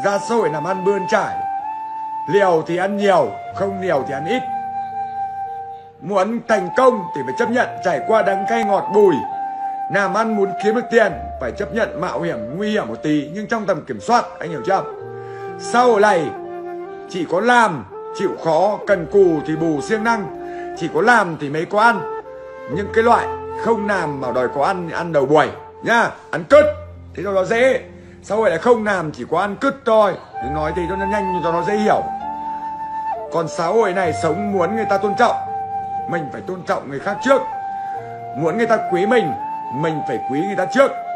ra xã hội làm ăn bươn trải. Liều thì ăn nhiều, không liều thì ăn ít. Muốn thành công thì phải chấp nhận trải qua đắng cay ngọt bùi. Làm ăn muốn kiếm được tiền phải chấp nhận mạo hiểm, nguy hiểm một tí, nhưng trong tầm kiểm soát, anh hiểu chưa? Xã hội này chỉ có làm, chịu khó, cần cù thì bù siêng năng. Chỉ có làm thì mới có ăn. Nhưng cái loại không làm mà đòi có ăn thì ăn đầu buổi nhá, ăn cứt. Thế cho nó dễ. Xã hội này không làm chỉ có ăn cứt thôi. Thì nói thì cho nó nhanh cho nó dễ hiểu. Còn xã hội này sống muốn người ta tôn trọng, mình phải tôn trọng người khác trước. Muốn người ta quý mình phải quý người ta trước.